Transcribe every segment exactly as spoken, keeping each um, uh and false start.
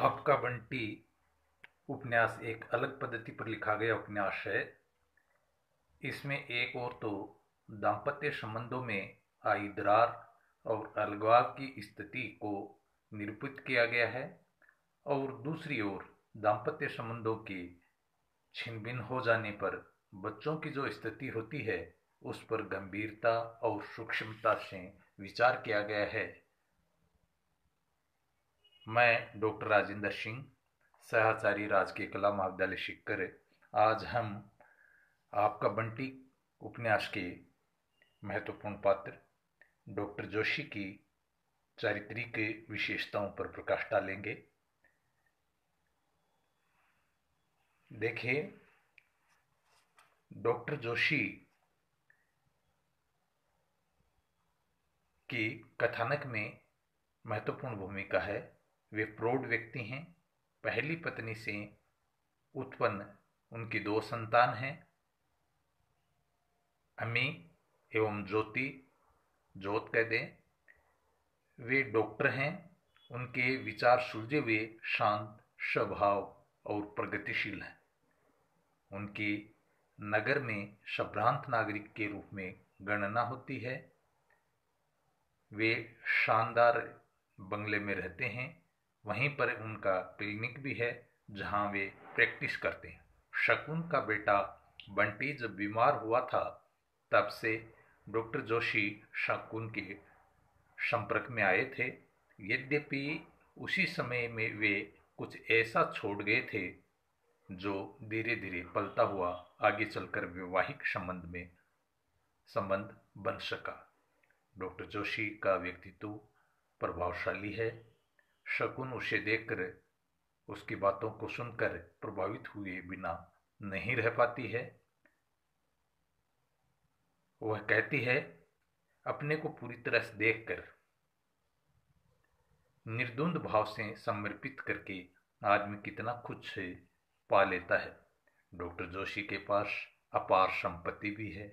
आपका बंटी उपन्यास एक अलग पद्धति पर लिखा गया उपन्यास है। इसमें एक ओर तो दांपत्य संबंधों में आई दरार और अलगाव की स्थिति को निरूपित किया गया है और दूसरी ओर दांपत्य संबंधों के छिन्न-भिन्न हो जाने पर बच्चों की जो स्थिति होती है उस पर गंभीरता और सूक्ष्मता से विचार किया गया है। मैं डॉक्टर राजेंद्र सिंह, सहचारी राजकीय कला महाविद्यालय सीकर, आज हम आपका बंटी उपन्यास के महत्वपूर्ण पात्र डॉक्टर जोशी की चारित्रिक विशेषताओं पर प्रकाश डालेंगे। देखिए, डॉक्टर जोशी की कथानक में महत्वपूर्ण भूमिका है। वे प्रौढ़ व्यक्ति हैं। पहली पत्नी से उत्पन्न उनकी दो संतान हैं, अमी एवं ज्योति, ज्योत कह दें। वे डॉक्टर हैं। उनके विचार सुलझे हुए, शांत स्वभाव और प्रगतिशील हैं। उनकी नगर में संभ्रांत नागरिक के रूप में गणना होती है। वे शानदार बंगले में रहते हैं। वहीं पर उनका क्लिनिक भी है जहां वे प्रैक्टिस करते हैं। शकुन का बेटा बंटी जब बीमार हुआ था तब से डॉक्टर जोशी शकुन के संपर्क में आए थे। यद्यपि उसी समय में वे कुछ ऐसा छोड़ गए थे जो धीरे धीरे पलता हुआ आगे चलकर वैवाहिक संबंध में संबंध बन सका। डॉक्टर जोशी का व्यक्तित्व प्रभावशाली है। शकुन उसे देखकर, उसकी बातों को सुनकर प्रभावित हुए बिना नहीं रह पाती है। वह कहती है, अपने को पूरी तरह से देखकर निर्द्वंद भाव से समर्पित करके आदमी कितना कुछ पा लेता है। डॉक्टर जोशी के पास अपार संपत्ति भी है,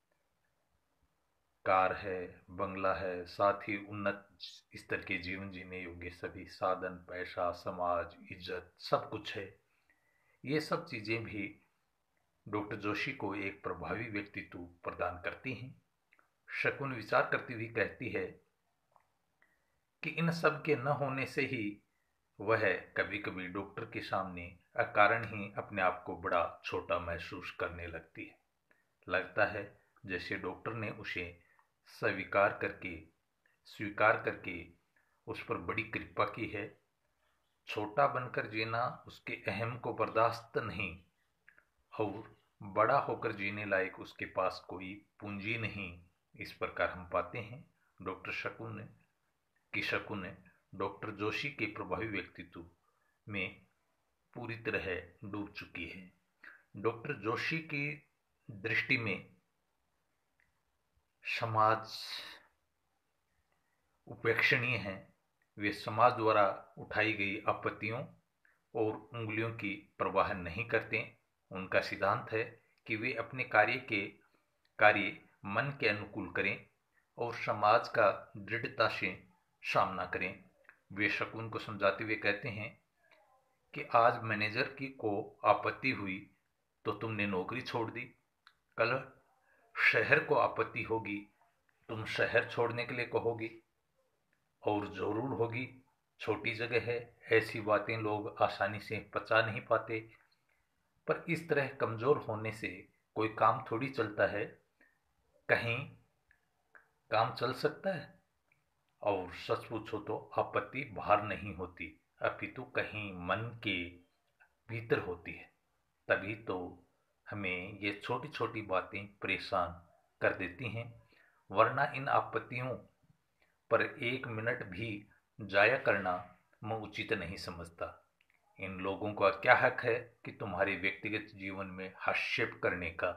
कार है, बंगला है, साथ ही उन्नत स्तर के जीवन जीने योग्य सभी साधन, पैसा, समाज, इज्जत, सब कुछ है। ये सब चीजें भी डॉक्टर जोशी को एक प्रभावी व्यक्तित्व प्रदान करती हैं। शकुन विचार करती हुई कहती है कि इन सब के न होने से ही वह कभी कभी डॉक्टर के सामने अकारण ही अपने आप को बड़ा छोटा महसूस करने लगती है। लगता है जैसे डॉक्टर ने उसे स्वीकार करके स्वीकार करके उस पर बड़ी कृपा की है। छोटा बनकर जीना उसके अहम को बर्दाश्त नहीं और बड़ा होकर जीने लायक उसके पास कोई पूंजी नहीं, इस प्रकार हम पाते हैं। डॉक्टर शकुन की शकुन डॉक्टर जोशी के प्रभावी व्यक्तित्व में पूरी तरह डूब चुकी है। डॉक्टर जोशी की दृष्टि में समाज उपेक्षणीय है। वे समाज द्वारा उठाई गई आपत्तियों और उंगलियों की परवाह नहीं करते। उनका सिद्धांत है कि वे अपने कार्य के कार्य मन के अनुकूल करें और समाज का दृढ़ता से सामना करें। वे शकुन को समझाते हुए कहते हैं कि आज मैनेजर की को आपत्ति हुई तो तुमने नौकरी छोड़ दी, कल शहर को आपत्ति होगी, तुम शहर छोड़ने के लिए कहोगी और जरूर होगी। छोटी जगह है, ऐसी बातें लोग आसानी से पचा नहीं पाते। पर इस तरह कमजोर होने से कोई काम थोड़ी चलता है। कहीं काम चल सकता है और सच पूछो तो आपत्ति बाहर नहीं होती, अपितु कहीं मन के भीतर होती है। तभी तो हमें ये छोटी छोटी बातें परेशान कर देती हैं। वरना इन आपत्तियों पर एक मिनट भी जाया करना मैं उचित नहीं समझता। इन लोगों का क्या हक है कि तुम्हारे व्यक्तिगत जीवन में हस्तक्षेप करने का।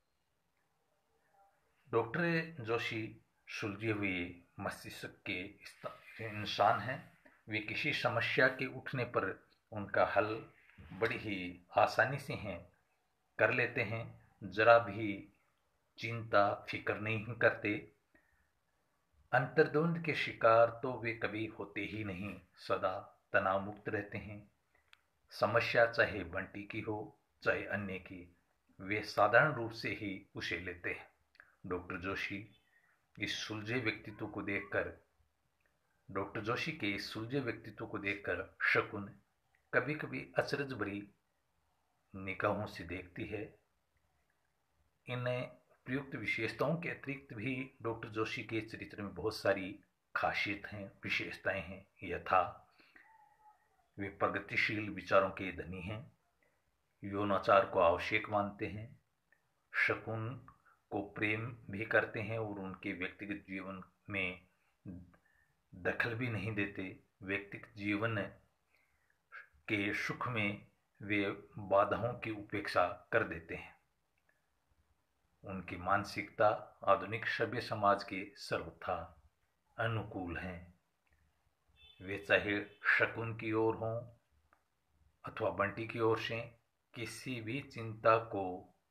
डॉक्टर जोशी सुलझे हुए मस्तिष्क के इंसान हैं। वे किसी समस्या के उठने पर उनका हल बड़ी ही आसानी से हैं कर लेते हैं। जरा भी चिंता फिक्र नहीं करते। अंतर्द्वंद के शिकार तो वे कभी होते ही नहीं, सदा तनाव मुक्त रहते हैं। समस्या चाहे बंटी की हो चाहे अन्य की, वे साधारण रूप से ही उसे लेते हैं। डॉक्टर जोशी इस सुलझे व्यक्तित्व को देखकर डॉक्टर जोशी के इस सुलझे व्यक्तित्व को देखकर शकुन कभी कभी अचरज भरी निगाहों से देखती है। इन उपयुक्त विशेषताओं के अतिरिक्त भी डॉक्टर जोशी के चरित्र में बहुत सारी खासियत हैं, विशेषताएं हैं। यथा वे प्रगतिशील विचारों के धनी हैं, यौनाचार को आवश्यक मानते हैं, शकुन को प्रेम भी करते हैं और उनके व्यक्तिगत जीवन में दखल भी नहीं देते। व्यक्तिगत जीवन के सुख में वे बाधाओं की उपेक्षा कर देते हैं। उनकी मानसिकता आधुनिक सभ्य समाज के सर्वथा अनुकूल है। वे चाहे शकुन की ओर हों अथवा बंटी की ओर से, किसी भी चिंता को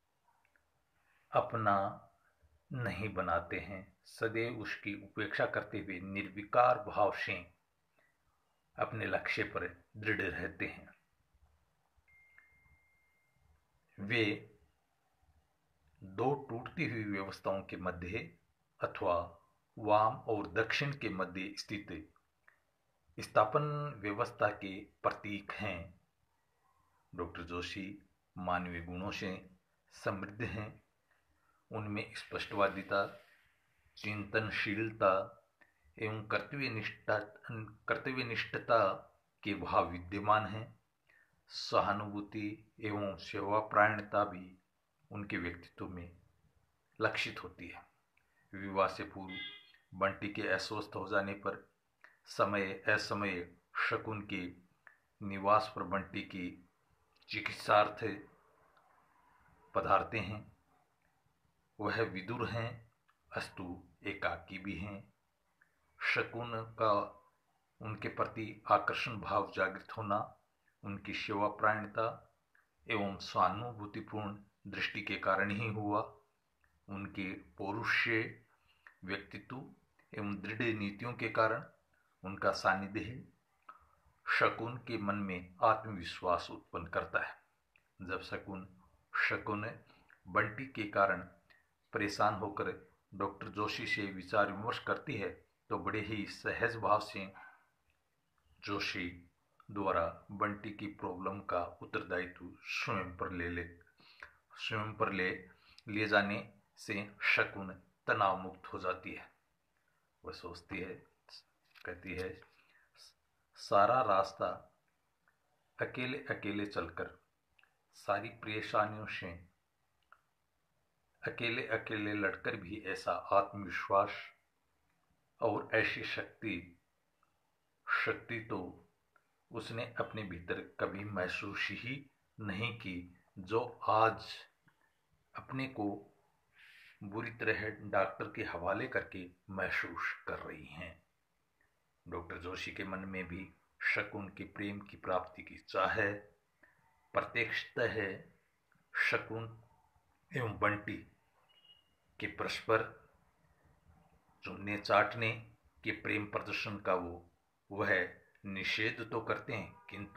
अपना नहीं बनाते हैं। सदैव उसकी उपेक्षा करते हुए निर्विकार भाव से अपने लक्ष्य पर दृढ़ रहते हैं। वे दो टूटती हुई व्यवस्थाओं के मध्य अथवा वाम और दक्षिण के मध्य स्थित स्थापन व्यवस्था के प्रतीक हैं। डॉक्टर जोशी मानवीय गुणों से समृद्ध हैं। उनमें स्पष्टवादिता, चिंतनशीलता एवं कर्तव्यनिष्ठता कर्तव्यनिष्ठता के भाव विद्यमान हैं। सहानुभूति एवं सेवापरायणता भी उनके व्यक्तित्व में लक्षित होती है। विवाह से पूर्व बंटी के अस्वस्थ हो जाने पर समय असमय शकुन के निवास पर बंटी की चिकित्सार्थ पधारते हैं। वह विदुर हैं, अस्तु एकाकी भी हैं। शकुन का उनके प्रति आकर्षण भाव जागृत होना उनकी सेवापरायणता एवं सहानुभूतिपूर्ण दृष्टि के कारण ही हुआ। उनके पौरुषे व्यक्तित्व एवं दृढ़ नीतियों के कारण उनका सानिध्य शकुन के मन में आत्मविश्वास उत्पन्न करता है। जब शकुन शकुन बंटी के कारण परेशान होकर डॉक्टर जोशी से विचार विमर्श करती है तो बड़े ही सहज भाव से जोशी द्वारा बंटी की प्रॉब्लम का उत्तरदायित्व स्वयं पर ले ले स्वयं पर ले लिए जाने से शकुन तनाव मुक्त हो जाती है। वह सोचती है, कहती है, सारा रास्ता अकेले अकेले चलकर सारी परेशानियों से अकेले अकेले लड़कर भी ऐसा आत्मविश्वास और ऐसी शक्ति शक्ति तो उसने अपने भीतर कभी महसूस ही नहीं की, जो आज अपने को बुरी तरह डॉक्टर के हवाले करके महसूस कर रही हैं। डॉक्टर जोशी के मन में भी शकुन के प्रेम की प्राप्ति की चाह है। प्रत्यक्षतः है शकुन एवं बंटी के परस्पर चुनने चाटने के प्रेम प्रदर्शन का वो वह निषेध तो करते हैं, किंतु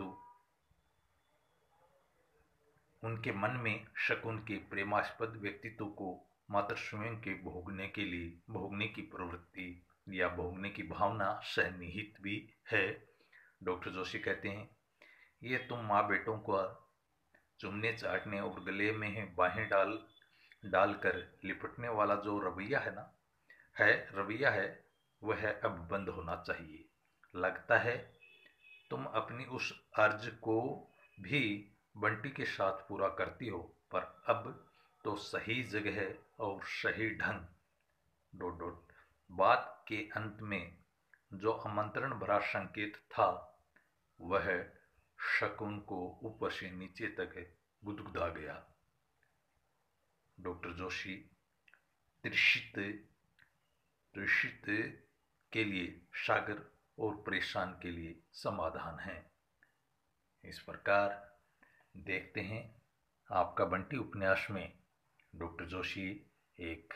उनके मन में शकुन के प्रेमास्पद व्यक्तित्व को मात्र स्वयं के भोगने के लिए भोगने की प्रवृत्ति या भोगने की भावना सन्निहित भी है। डॉक्टर जोशी कहते हैं, ये तुम माँ बेटों को चुमने चाटने और गले में बाहें डाल डालकर लिपटने वाला जो रवैया है ना है रवैया है वह अब बंद होना चाहिए। लगता है तुम अपनी उस अर्ज को भी बंटी के साथ पूरा करती हो, पर अब तो सही जगह और सही ढंग डॉट डॉट बात के अंत में जो आमंत्रण भरा संकेत था वह शकुन को ऊपर से नीचे तक गुदगुदा गया। डॉक्टर जोशी त्रिषित त्रिषित के लिए सागर और परेशान के लिए समाधान है। इस प्रकार देखते हैं आपका बंटी उपन्यास में डॉक्टर जोशी एक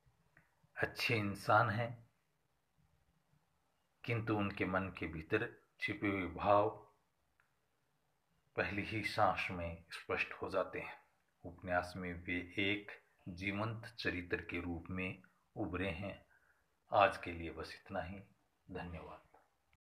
अच्छे इंसान हैं, किंतु उनके मन के भीतर छिपे हुए भाव पहली ही सांस में स्पष्ट हो जाते हैं। उपन्यास में वे एक जीवंत चरित्र के रूप में उभरे हैं। आज के लिए बस इतना ही। धन्यवाद।